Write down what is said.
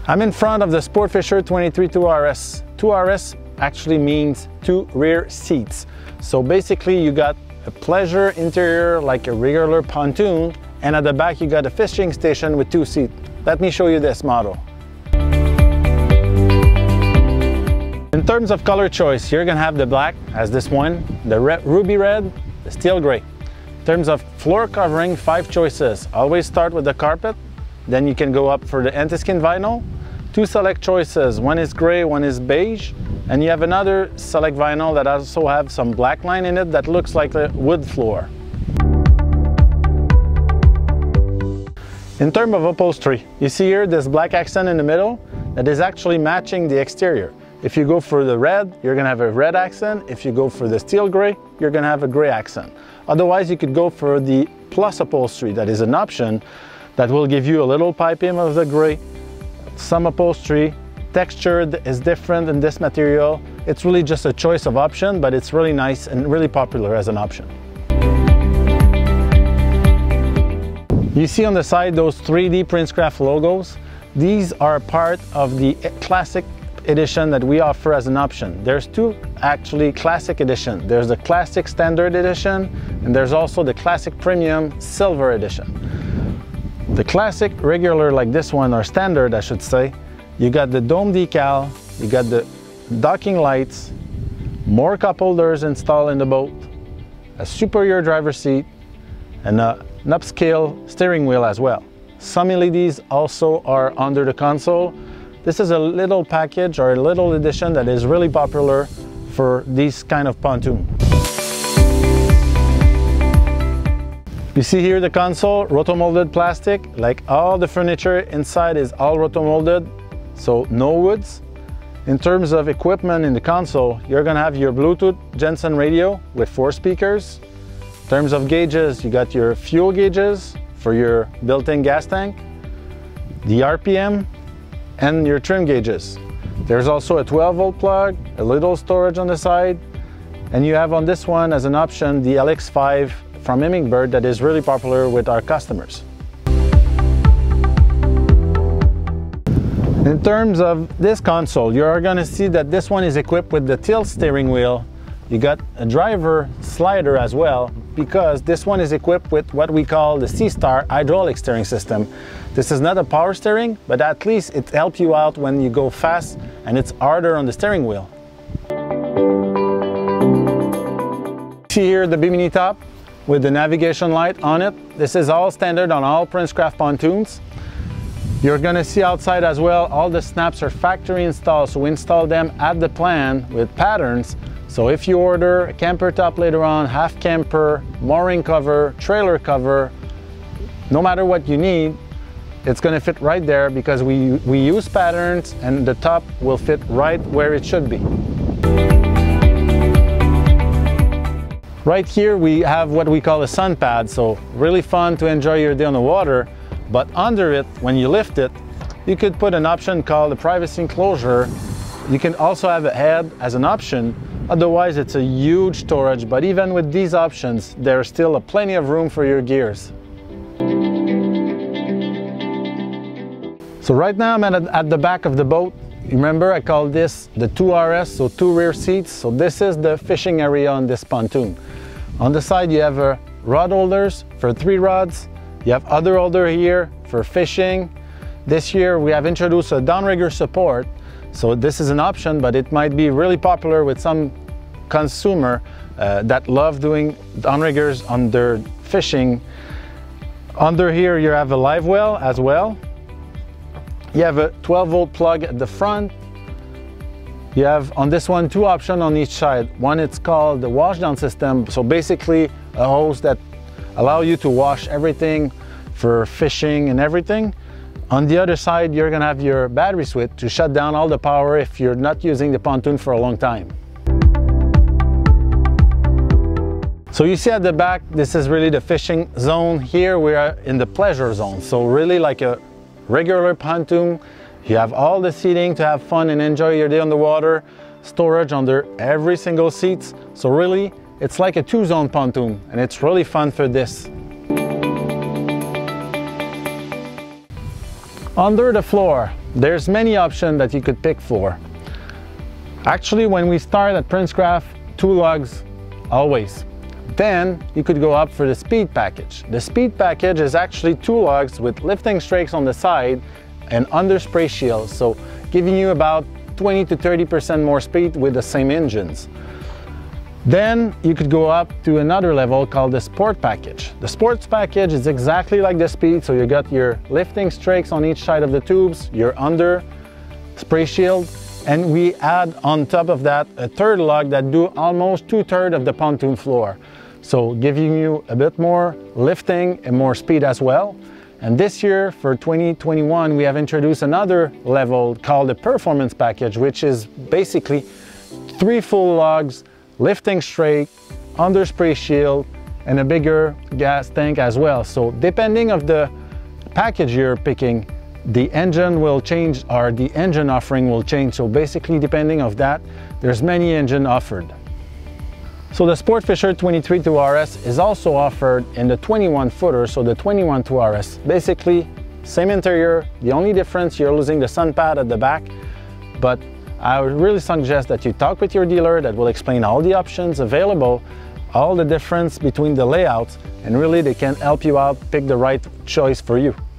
I'm in front of the Sportfisher 23 2RS. 2RS actually means 2 rear seats. So basically you got a pleasure interior like a regular pontoon, and at the back you got a fishing station with 2 seats. Let me show you this model. In terms of color choice, you're gonna have the black as this one, the ruby red, the steel gray. In terms of floor covering, 5 choices. Always start with the carpet, then you can go up for the anti-skin vinyl. 2 select choices, one is gray, one is beige, and you have another select vinyl that also have some black line in it that looks like a wood floor. In terms of upholstery, you see here this black accent in the middle that is actually matching the exterior. If you go for the red, you're gonna have a red accent. If you go for the steel gray, you're gonna have a gray accent. Otherwise, you could go for the plus upholstery, that is an option that will give you a little piping of the gray, some upholstery, texture is different in this material. It's really just a choice of option, but it's really nice and really popular as an option. You see on the side those 3D Princecraft logos. These are part of the classic edition that we offer as an option. There's 2 actually classic edition. There's the classic standard edition, and there's also the classic premium silver edition. The classic regular like this one, or standard I should say, you got the dome decal, you got the docking lights, more cup holders installed in the boat, a superior driver's seat, and an upscale steering wheel as well. Some LEDs also are under the console. This is a little package or a little edition that is really popular for these kind of pontoon. You see here the console, rotomolded plastic, like all the furniture inside is all rotomolded, so no woods. In terms of equipment in the console, you're gonna have your Bluetooth Jensen radio with 4 speakers. In terms of gauges, you got your fuel gauges for your built-in gas tank, the RPM, and your trim gauges. There's also a 12-volt plug, a little storage on the side, and you have on this one as an option the LX5 from Hummingbird that is really popular with our customers. In terms of this console, you're going to see that this one is equipped with the tilt steering wheel. You got a driver slider as well, because this one is equipped with what we call the C-Star hydraulic steering system. This is not a power steering, but at least it helps you out when you go fast and it's harder on the steering wheel. See here the bimini top with the navigation light on it. This is all standard on all Princecraft pontoons. You're gonna see outside as well, all the snaps are factory installed, so we install them at the plant with patterns. So if you order a camper top later on, half camper, mooring cover, trailer cover, no matter what you need, it's gonna fit right there because we use patterns and the top will fit right where it should be. Right here we have what we call a sun pad, so really fun to enjoy your day on the water. But under it, when you lift it, you could put an option called the privacy enclosure. You can also have a head as an option. Otherwise, it's a huge storage, but even with these options, there's still plenty of room for your gears. So right now I'm at the back of the boat. Remember, I call this the 2RS, so 2 rear seats. So this is the fishing area on this pontoon. On the side, you have rod holders for 3 rods. You have other holder here for fishing. This year we have introduced a downrigger support. So this is an option, but it might be really popular with some consumer that love doing downriggers on their fishing. Under here you have a live well as well. You have a 12-volt plug at the front. You have on this one 2 options on each side. One, it's called the wash down system. So basically a hose that allow you to wash everything for fishing and everything. On the other side, you're gonna have your battery switch to shut down all the power if you're not using the pontoon for a long time. So you see at the back, this is really the fishing zone. Here we are in the pleasure zone. So really like a regular pontoon. You have all the seating to have fun and enjoy your day on the water. Storage under every single seat. So really, it's like a 2-zone pontoon, and it's really fun for this. Under the floor, there's many options that you could pick for. Actually, when we start at Princecraft, 2 lugs always. Then you could go up for the speed package. The speed package is actually 2 lugs with lifting strakes on the side and under spray shield, so giving you about 20 to 30% more speed with the same engines. Then you could go up to another level called the sport package. The sports package is exactly like the speed, so you got your lifting strakes on each side of the tubes, your under spray shield, and we add on top of that a 3rd lug that do almost 2/3 of the pontoon floor. So giving you a bit more lifting and more speed as well. And this year for 2021, we have introduced another level called the performance package, which is basically 3 full lugs, lifting straight, under spray shield, and a bigger gas tank as well. So depending of the package you're picking, the engine will change, or the engine offering will change. So basically, depending of that, there's many engine offered. So the Sportfisher 23 2RS is also offered in the 21 footer, so the 21 2RS. Basically, same interior, the only difference, you're losing the sun pad at the back, but I would really suggest that you talk with your dealer that will explain all the options available, all the difference between the layouts, and really they can help you out pick the right choice for you.